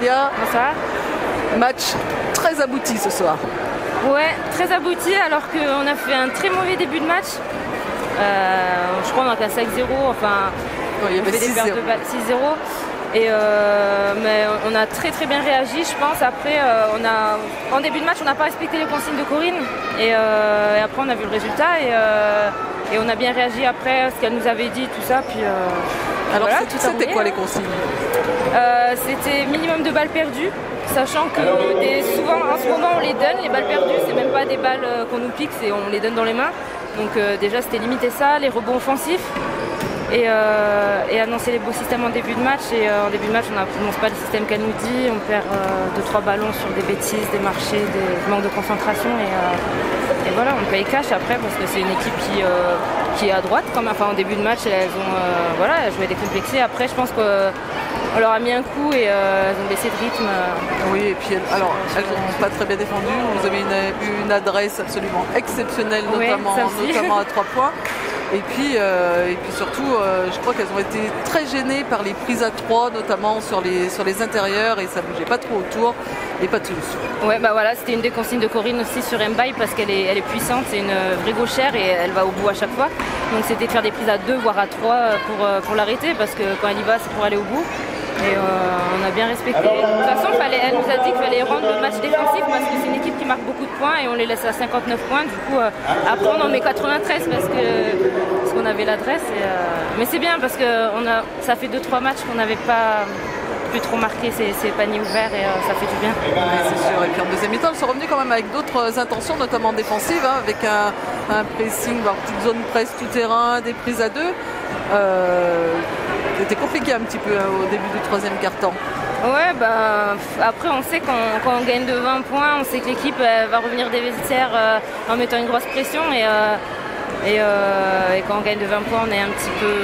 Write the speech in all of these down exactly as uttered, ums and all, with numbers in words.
Célia. Bonsoir. Match très abouti ce soir. Ouais, très abouti alors qu'on a fait un très mauvais début de match. Euh, je crois qu'on a qu'à cinq zéro, enfin non, il y avait on fait des pertes de balles six zéro. Et euh, mais on a très très bien réagi, je pense. Après, euh, on a, en début de match, on n'a pas respecté les consignes de Corinne. Et, euh, et après, on a vu le résultat. Et, euh, et on a bien réagi après, ce qu'elle nous avait dit, tout ça. Puis, euh, alors, voilà, c'était quoi les consignes? euh, C'était minimum de balles perdues. Sachant que des, souvent, en ce moment, on les donne, les balles perdues. C'est même pas des balles qu'on nous pique, on les donne dans les mains. Donc euh, déjà, c'était limiter ça, les rebonds offensifs. Et, euh, et annoncer les beaux systèmes en début de match. Et euh, en début de match, on n'annonce pas le système qu'elle nous dit. On perd euh, deux trois ballons sur des bêtises, des marchés, des manques de concentration. Et, euh, et voilà, on paye cash après parce que c'est une équipe qui, euh, qui est à droite. Comme, enfin, en début de match, elles ont euh, voilà, elles jouaient décomplexées. Après, je pense qu'on leur a mis un coup et euh, elles ont baissé de rythme. Oui, et puis elles, alors, elles n'ont pas très bien défendu. Vous avez une, une adresse absolument exceptionnelle, notamment, oui, notamment à trois points. Et puis, euh, et puis surtout, euh, je crois qu'elles ont été très gênées par les prises à trois, notamment sur les, sur les intérieurs, et ça bougeait pas trop autour, et pas tous. Ouais, bah voilà, c'était une des consignes de Corinne aussi sur Mbaye parce qu'elle est, elle est puissante, c'est une vraie gauchère et elle va au bout à chaque fois. Donc c'était de faire des prises à deux, voire à trois pour, pour l'arrêter, parce que quand elle y va, c'est pour aller au bout. Et euh, on a bien respecté. De toute façon, fallait, elle nous a dit qu'il fallait rendre le match défensif parce que c'est une équipe qui marque beaucoup de points et on les laisse à cinquante-neuf points. Du coup, euh, après on en met quatre-vingt-treize parce que parce qu'on avait l'adresse. Euh, mais c'est bien parce que on a, ça fait deux trois matchs qu'on n'avait pas plus trop marqué ces, ces paniers ouverts et euh, ça fait du bien. Ouais, c'est sûr. Et puis en deuxième mi-temps, ils sont revenus quand même avec d'autres intentions, notamment défensives, hein, avec un, un pressing, voire petite zone presse tout terrain, des prises à deux. Euh, C'était compliqué un petit peu hein, au début du troisième quart-temps. Ouais, bah, après on sait qu'on, quand on gagne de vingt points, on sait que l'équipe va revenir des vestiaires euh, en mettant une grosse pression et, euh, et, euh, et quand on gagne de vingt points on est un petit peu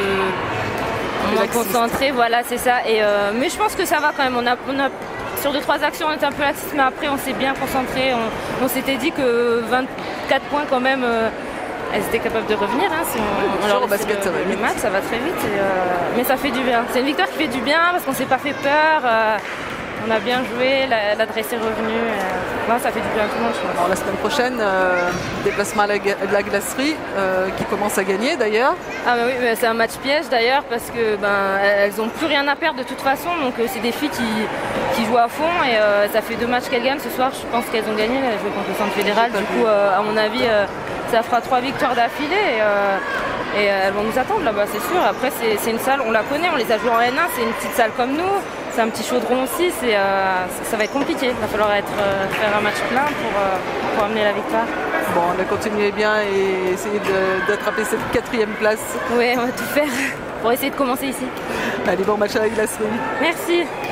moins concentré, voilà c'est ça. Et, euh, mais je pense que ça va quand même, on a, on a, sur deux trois actions on était un peu laxiste mais après on s'est bien concentré, on, on s'était dit que vingt-quatre points quand même, euh, elles étaient capables de revenir. Hein, si on, on leur au basket, le, ça va le vite. match, ça va très vite. Et, euh, mais ça fait du bien. C'est une victoire qui fait du bien parce qu'on s'est pas fait peur. Euh, on a bien joué, l'adresse est revenue. Euh, ouais, ça fait du bien à tout le monde, je pense. Alors, la semaine prochaine, euh, déplacement à la, de la glacerie euh, qui commence à gagner d'ailleurs. Ah bah oui, mais c'est un match piège d'ailleurs parce que ben elles n'ont plus rien à perdre de toute façon. Donc euh, c'est des filles qui, qui jouent à fond et euh, ça fait deux matchs qu'elles gagnent. Ce soir, je pense qu'elles ont gagné. Elles jouent contre le centre fédéral. Du coup, euh, à mon avis. Euh, ça fera trois victoires d'affilée et, euh, et elles vont nous attendre là-bas, c'est sûr. Après, c'est une salle, on la connaît, on les a joués en N un, c'est une petite salle comme nous, c'est un petit chaudron aussi, euh, ça va être compliqué. Il va falloir être, euh, faire un match plein pour, euh, pour amener la victoire. Bon, on va continuer bien et essayer d'attraper cette quatrième place. Oui, on va tout faire pour essayer de commencer ici. Allez, bon match à la glacerie. Merci.